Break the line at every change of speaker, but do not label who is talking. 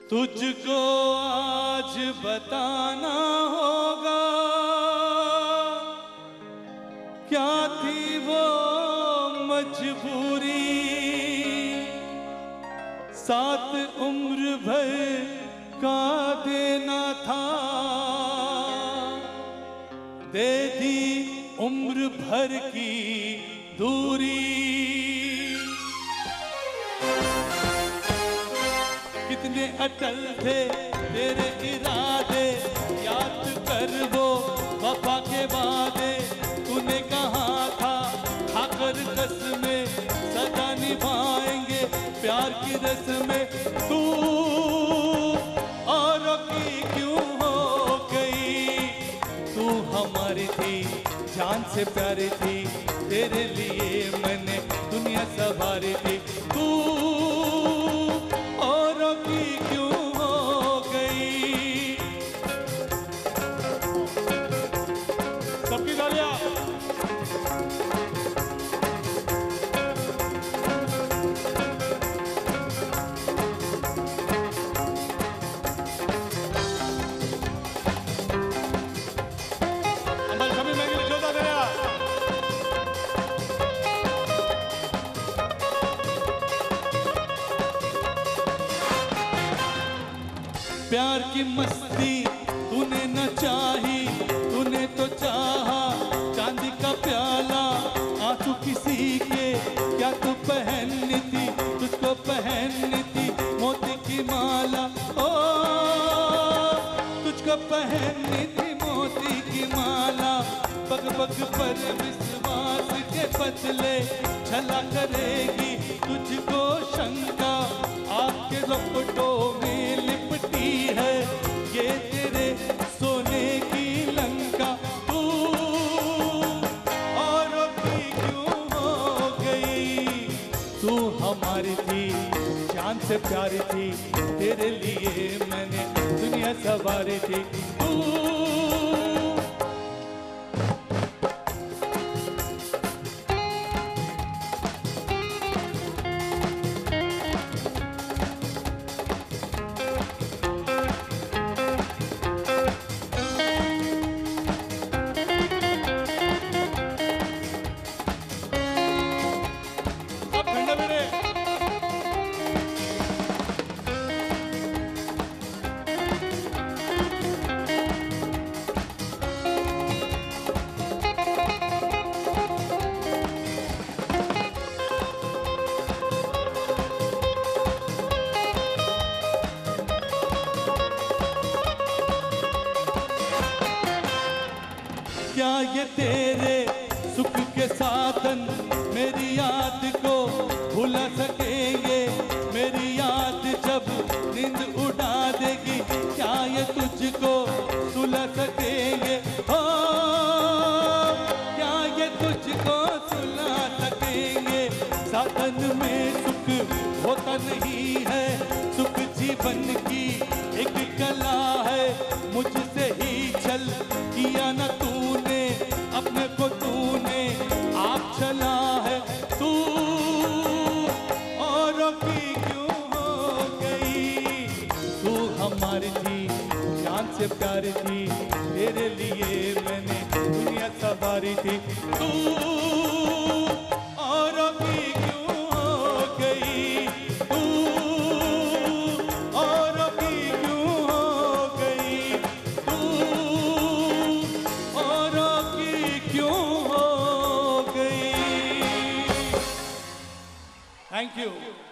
तुझको आज बताना होगा क्या थी वो मजबूरी, साथ उम्र भर का देना था, दे दी उम्र भर की दूरी। कितने अटल थे तेरे इरादे, याद कर वो वफा के वादे। तूने कहा था खाकर कसमें सदा निभाएंगे प्यार की रस्में। तू औरों की क्यों हो गई, तू हमारी थी जान से प्यारी थी, तेरे लिए मैंने दुनिया संवारी थी। तू औरों की क्यों हो गई। सबकी तालियां। अंबल सभी में जोरदार तालियां। प्यार की मस्ती तूने न चाही, तूने तो चाहा चांदी का प्याला। आंसू किसी के क्या तू पहननी थी, तुझको पहननी थी मोती की माला। ओ तुझको पहननी थी मोती की माला। पग पग पर विश्वास के बदले छला करेगी तुझको शंका। आपके लपटों में लिपटी है ये तेरे सोने की लंका। तू औरों की क्यों हो गई, तू हमारी थी जान से प्यारी थी, तेरे लिए मैंने दुनिया संवारी थी। तू क्या ये तेरे सुख के साधन मेरी याद को भुला सकेंगे। मेरी याद जब नींद उड़ा देगी, क्या ये तुझको सुला सकेंगे। हो क्या ये तुझको सुला सकेंगे। साधन में सुख होता नहीं है, सुख जीवन की एक कला है। मुझसे ही छल किया न तूने, अपने को तूने आप चला है। तू औरों की क्यों हो गई, तू हमारी थी जान से प्यारी थी, तेरे लिए मैंने दुनिया संवारी थी। तू औरों की क्यों हो गई, तू औरों की क्यों हो गई, तू औरों की क्यों हो गई। Thank you.